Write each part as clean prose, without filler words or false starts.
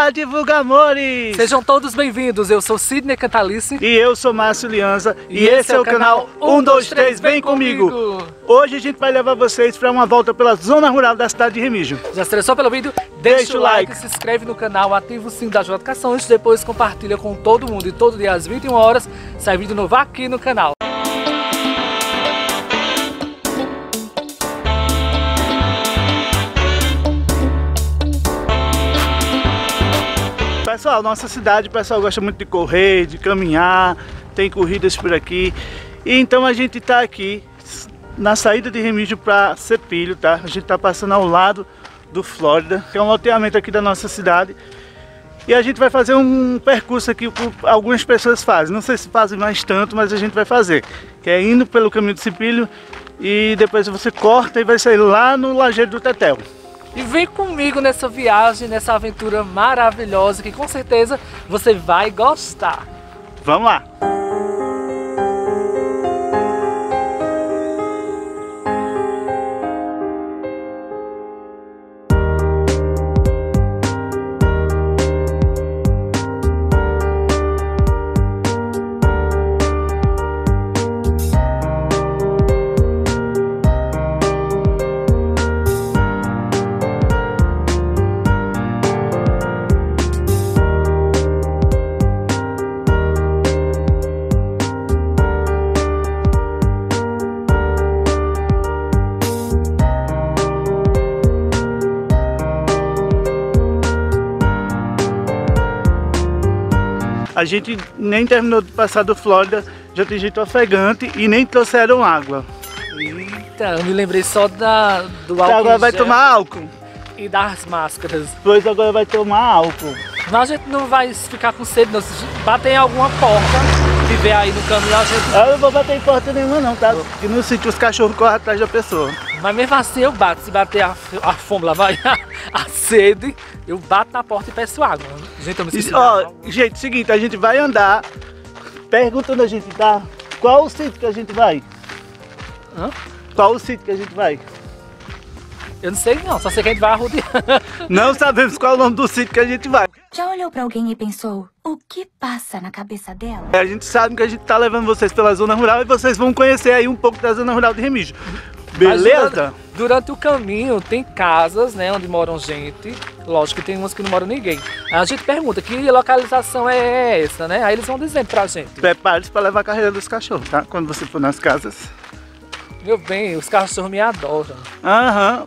canal Divulga Amores! Sejam todos bem-vindos, eu sou Sidney Cantalice. E eu sou Márcio Lianza. E esse é o canal 123 Vem Comigo! Hoje a gente vai levar vocês para uma volta pela zona rural da cidade de Remígio. Já se interessou pelo vídeo? Deixa o like, se inscreve no canal, ativa o sininho das notificações, depois compartilha com todo mundo. E todo dia às 21 horas sai vídeo novo aqui no canal. Pessoal, nossa cidade, o pessoal gosta muito de correr, de caminhar, tem corridas por aqui. E então a gente está aqui na saída de Remígio para Cepilho, tá? A gente está passando ao lado do Flórida, que é um loteamento aqui da nossa cidade. E a gente vai fazer um percurso aqui que algumas pessoas fazem. Não sei se fazem mais tanto, mas a gente vai fazer. Que é indo pelo caminho de Cepilho e depois você corta e vai sair lá no Lajeiro do Tetel. E vem comigo nessa viagem, nessa aventura maravilhosa que com certeza você vai gostar. Vamos lá! A gente nem terminou de passar do Flórida, já tem gente ofegante e nem trouxeram água. Eita, eu me lembrei só do álcool. Agora vai tomar álcool. E das máscaras. Pois agora vai tomar álcool. Mas a gente não vai ficar com sede, não. Se bater em alguma porta e ver aí no caminho, a gente... Eu não vou bater em porta nenhuma não, tá? Porque no sítio os cachorros correm atrás da pessoa. Mas mesmo assim eu bato, se bater a fome, lá vai a sede, eu bato na porta e peço água. Gente, eu me sinto... Ó, gente, seguinte, a gente vai andar, perguntando a gente, tá? Qual o sítio que a gente vai? Hã? Qual o sítio que a gente vai? Eu não sei não, só sei que a gente vai arrodear. Não sabemos qual é o nome do sítio que a gente vai. Já olhou pra alguém e pensou, o que passa na cabeça dela? A gente sabe que a gente tá levando vocês pela zona rural e vocês vão conhecer aí um pouco da zona rural de Remígio. Beleza? Durante o caminho tem casas, né, onde moram gente. Lógico que tem umas que não moram ninguém. Aí a gente pergunta que localização é essa, né? Aí eles vão dizendo pra gente. Prepare-se para levar a carreira dos cachorros, tá? Quando você for nas casas. Meu bem, os cachorros me adoram. Aham.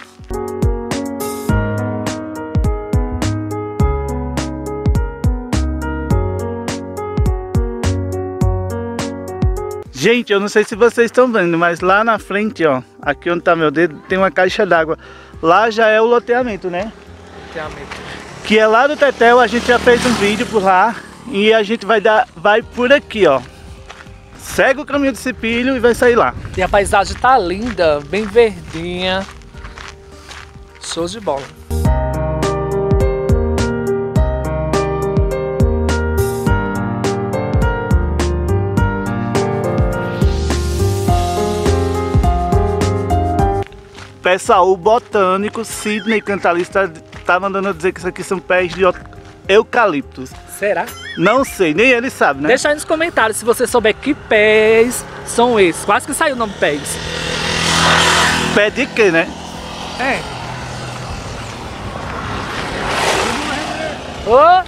Gente, eu não sei se vocês estão vendo, mas lá na frente, ó, aqui onde tá meu dedo, tem uma caixa d'água. Lá já é o loteamento, né? Loteamento. Que é lá do Tetel, a gente já fez um vídeo por lá e a gente vai por aqui, ó. Segue o caminho de Cepilho e vai sair lá. E a paisagem tá linda, bem verdinha. Show de bola. Pessoal, o botânico Sidney Cantalice tá mandando eu dizer que isso aqui são pés de eucaliptos. Será? Não sei, nem ele sabe, né? Deixa aí nos comentários se você souber que pés são esses. Quase que saiu o nome pés. Pé de quê, né? É. Ô!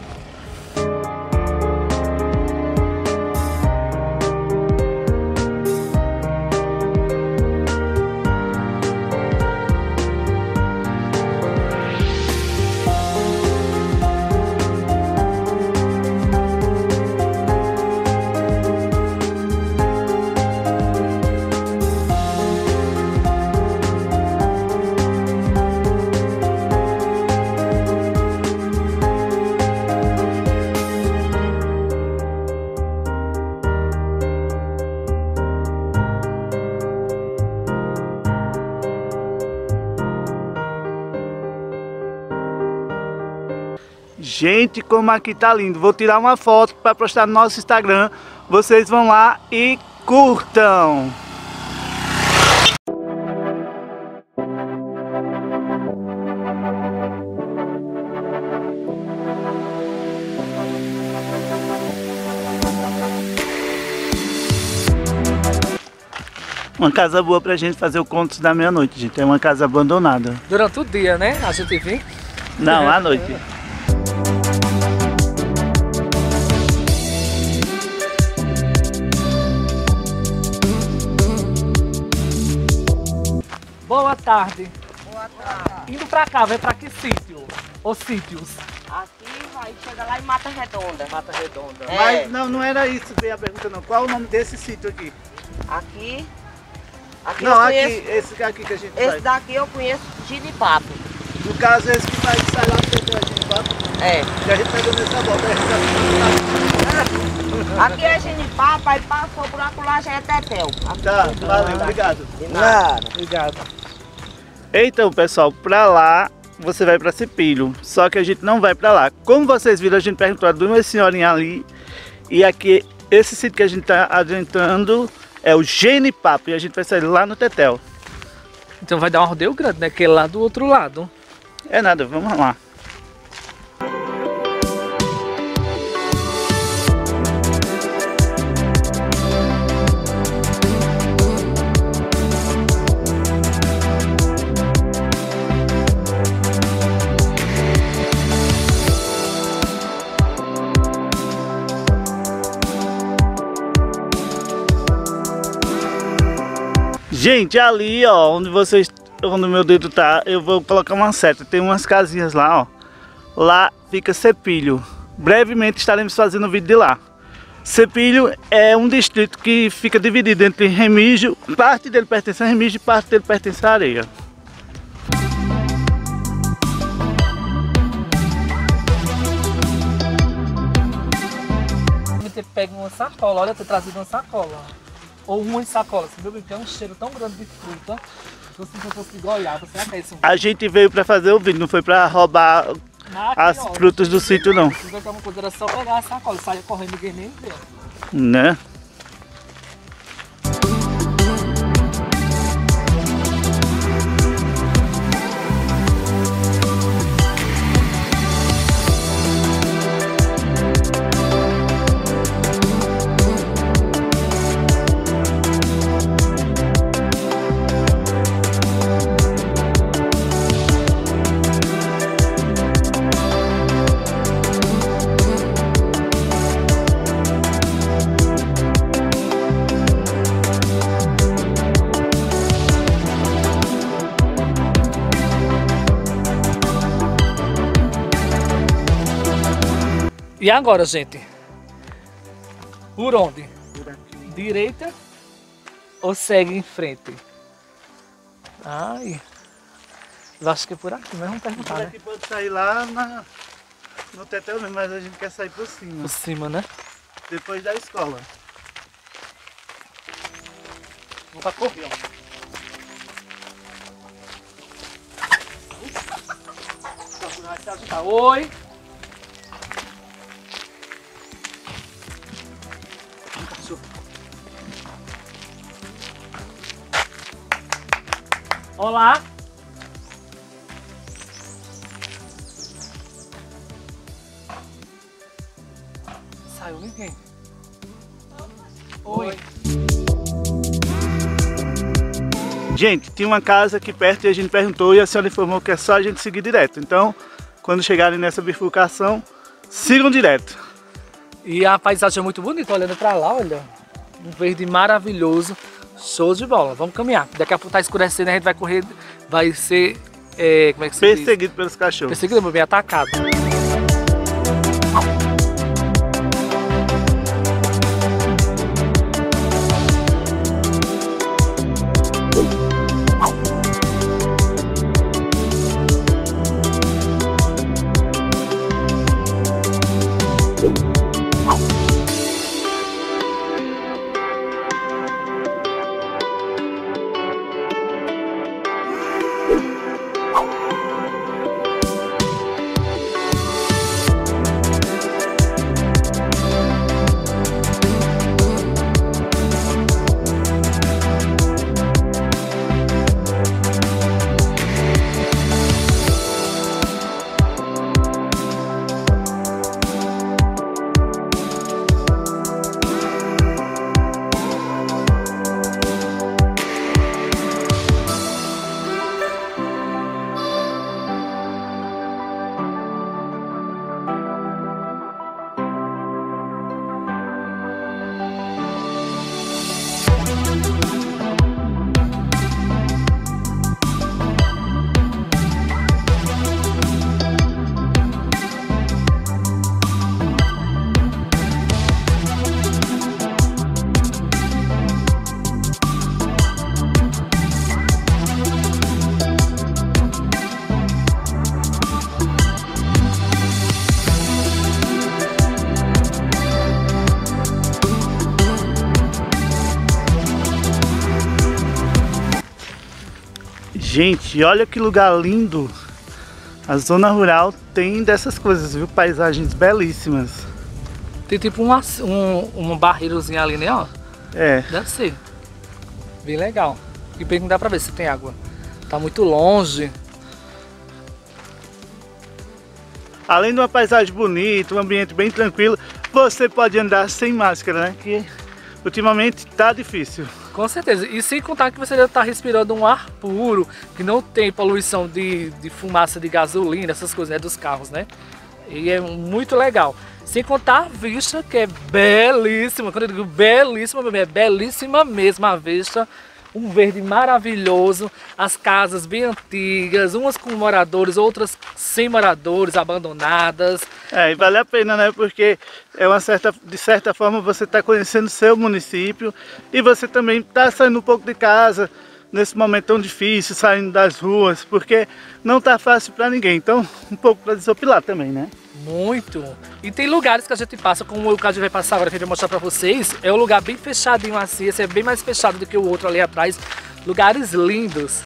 Gente, como aqui tá lindo. Vou tirar uma foto para postar no nosso Instagram. Vocês vão lá e curtam. Uma casa boa pra gente fazer o conto da meia-noite, gente. É uma casa abandonada. Durante o dia, né? A gente vem. Não, à noite. Boa tarde. Boa tarde. Indo pra cá, vai pra que sítio? Ou sítios? Aqui vai chegar lá em Mata Redonda. Mata Redonda. É. Mas não era isso que eu ia perguntar não. Qual é o nome desse sítio aqui? Aqui Não, eu aqui, conheço, esse aqui que a gente esse vai. daqui eu conheço Ginipapo. No caso, esse que sai lá do centro da gente, tá? É. Que a gente pegou nessa volta, a gente Aqui é Ginipapo, aí passou por acolá já é Tetel. Aqui tá. tudo. Valeu, obrigado. De nada. Obrigado. Então, pessoal, pra lá você vai pra Cepilho, só que a gente não vai pra lá. Como vocês viram, a gente perguntou a duas senhorinhas ali, e aqui, esse sítio que a gente tá adentrando é o Genipapo, e a gente vai sair lá no Tetel. Então vai dar um rodeio grande, né? Que é lá do outro lado. É nada, vamos lá. Gente, ali ó, onde o meu dedo tá, eu vou colocar uma seta. Tem umas casinhas lá, ó. Lá fica Cepilho. Brevemente estaremos fazendo um vídeo de lá. Cepilho é um distrito que fica dividido entre Remígio, parte dele pertence a Remígio e parte dele pertence a Areia. Você pega uma sacola, olha, eu ter trazido uma sacola. Ou uma sacola, você viu que é um cheiro tão grande de fruta. Se você fosse olhar, você até isso. A gente veio pra fazer o vídeo, não foi pra roubar as frutas do sítio não. Se você uma coisa, era só pegar a sacola, saia correndo, ninguém nem vê. Né? E agora, gente? Por onde? Direita ou segue em frente? Ai, eu acho que é por aqui, mas vamos perguntar, Por né? aqui pode sair lá no Tetel mesmo, mas a gente quer sair por cima, Por cima, né? depois da escola. Vamos pra correr, ó. Oi! Olá! Saiu ninguém. Oi! Gente, tinha uma casa aqui perto e a gente perguntou e a senhora informou que é só a gente seguir direto. Então, quando chegarem nessa bifurcação, sigam direto. E a paisagem é muito bonita, olhando pra lá, olha. Um verde maravilhoso. Show de bola. Vamos caminhar. Daqui a pouco tá escurecendo, a gente vai correr, vai ser, como é que se diz? Perseguido pelos cachorros. Perseguido, bem atacado. Gente, olha que lugar lindo. A zona rural tem dessas coisas, viu? Paisagens belíssimas. Tem tipo um barreirozinho ali, né? Ó. É. Deve ser. Bem legal. E bem que não dá pra ver se tem água. Tá muito longe. Além de uma paisagem bonita, um ambiente bem tranquilo, você pode andar sem máscara, né? Que ultimamente tá difícil. Com certeza. E sem contar que você já tá respirando um ar puro, que não tem poluição de fumaça de gasolina, essas coisas, né? Dos carros, né? E é muito legal. Sem contar a vista, que é belíssima. Quando eu digo belíssima, é belíssima mesmo a vista. Um verde maravilhoso, as casas bem antigas, umas com moradores, outras sem moradores, abandonadas. É, e vale a pena, né? Porque é de certa forma você está conhecendo o seu município e você também está saindo um pouco de casa nesse momento tão difícil, saindo das ruas, porque não está fácil para ninguém. Então, um pouco para desopilar também, né? Muito. E tem lugares que a gente passa, como o que a gente vai passar agora, que a gente vai mostrar pra vocês. É um lugar bem fechadinho assim, esse é bem mais fechado do que o outro ali atrás. Lugares lindos.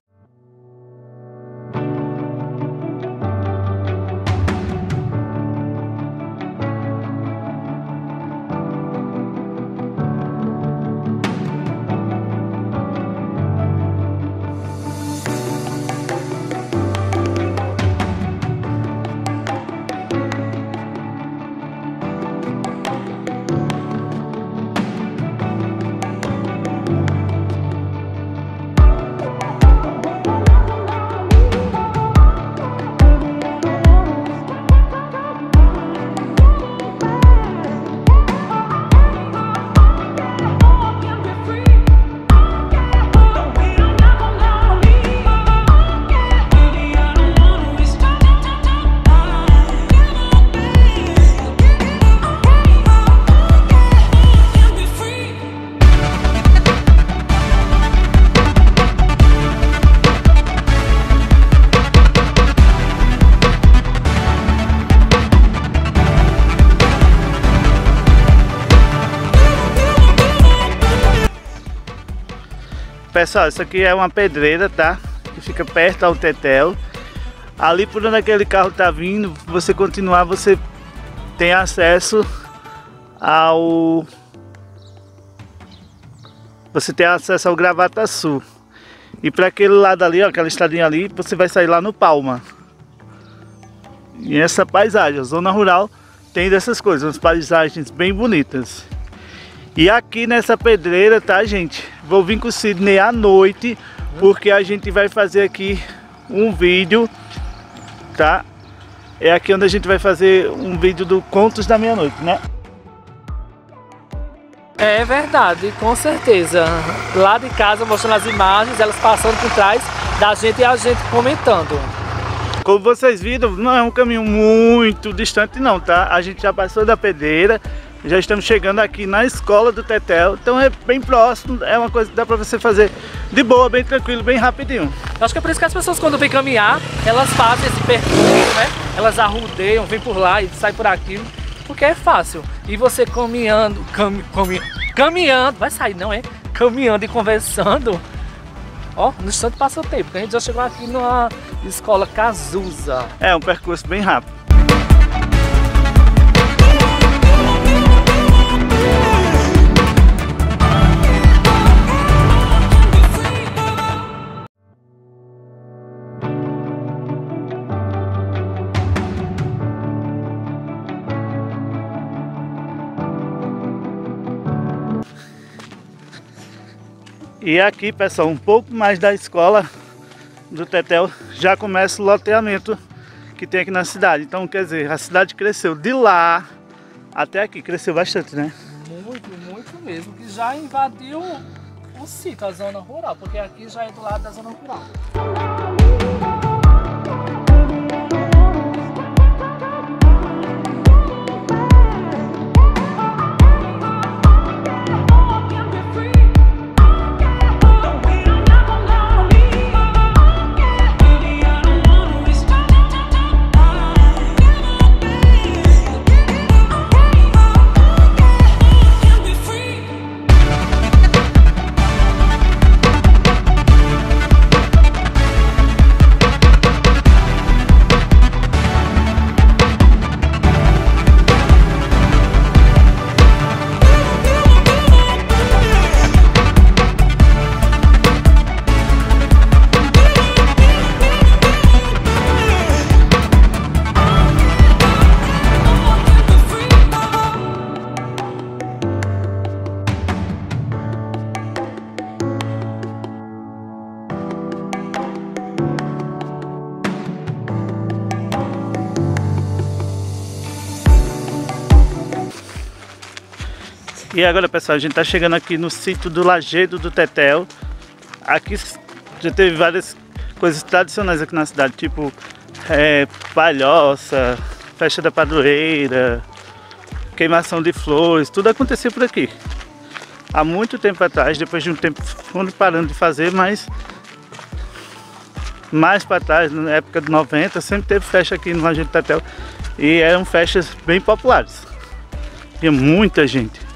Pessoal, isso aqui é uma pedreira, tá? Que fica perto ao Tetel. Ali por onde aquele carro tá vindo, você continuar, você tem acesso ao... Você tem acesso ao Gravataçu. E para aquele lado ali, ó, aquela estradinha ali, você vai sair lá no Palma. E essa paisagem, a zona rural, tem dessas coisas, umas paisagens bem bonitas. E aqui nessa pedreira, tá, gente? Vou vir com o Sidney à noite, porque a gente vai fazer aqui um vídeo, tá? É aqui onde a gente vai fazer um vídeo do Contos da Meia-Noite, né? É verdade, com certeza. Lá de casa, mostrando as imagens, elas passando por trás da gente e a gente comentando. Como vocês viram, não é um caminho muito distante não, tá? A gente já passou da pedreira. Já estamos chegando aqui na escola do Tetel, então é bem próximo, é uma coisa que dá pra você fazer de boa, bem tranquilo, bem rapidinho. Acho que é por isso que as pessoas quando vêm caminhar, elas fazem esse percurso, né? Elas arrudeiam, vêm por lá e saem por aqui, porque é fácil. E você caminhando, caminhando, vai sair não é? Caminhando e conversando, ó, no instante passa o tempo, porque a gente já chegou aqui na escola Cazuza. É um percurso bem rápido. E aqui, pessoal, um pouco mais da escola do Tetel já começa o loteamento que tem aqui na cidade. Então, quer dizer, a cidade cresceu de lá até aqui, cresceu bastante, né? Muito mesmo, que já invadiu o sítio, a zona rural, porque aqui já é do lado da zona rural. E agora, pessoal, a gente tá chegando aqui no sítio do Lajedo do Tetel. Aqui já teve várias coisas tradicionais aqui na cidade, tipo palhoça, festa da padroeira, queimação de flores, tudo acontecia por aqui. Há muito tempo atrás, depois de um tempo foram parando de fazer, mas mais para trás, na época de 90, sempre teve festa aqui no Lajedo do Tetel. E eram festas bem populares. Tinha muita gente.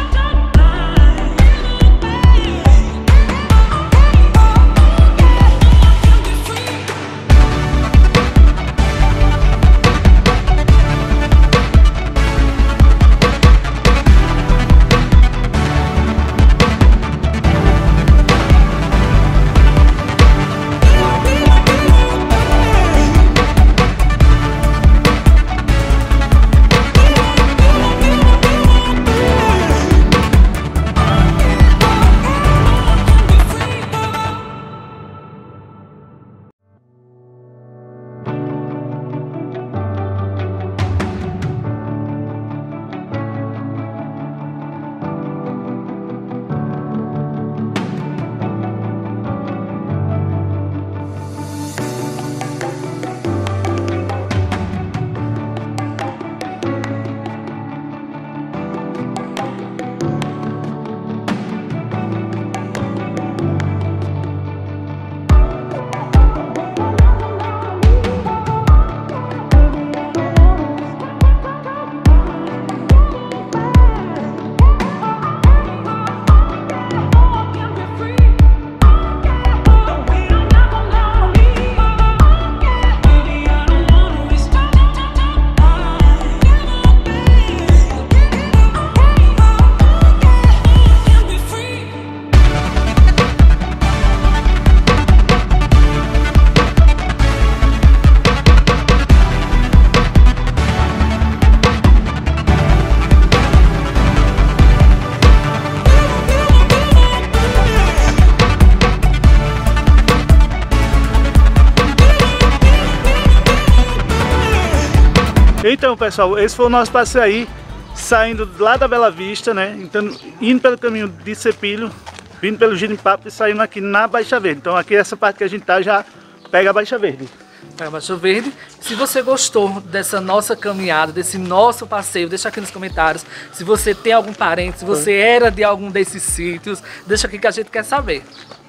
Então, pessoal, esse foi o nosso passeio aí, saindo lá da Bela Vista, né? Então, indo pelo caminho de Cepilho, vindo pelo Giripapo e saindo aqui na Baixa Verde. Então, aqui essa parte que a gente tá já pega a Baixa Verde. Pega a Baixa Verde. Se você gostou dessa nossa caminhada, desse nosso passeio, deixa aqui nos comentários. Se você tem algum parente, se você era de algum desses sítios, deixa aqui que a gente quer saber.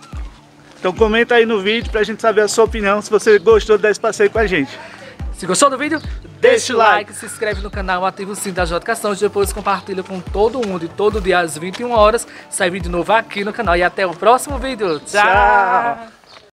Então, comenta aí no vídeo pra gente saber a sua opinião, se você gostou desse passeio com a gente. Se gostou do vídeo, deixa o like, se inscreve no canal, ativa o sininho das notificações, depois compartilha com todo mundo. E todo dia às 21 horas sai vídeo novo aqui no canal. E até o próximo vídeo. Tchau!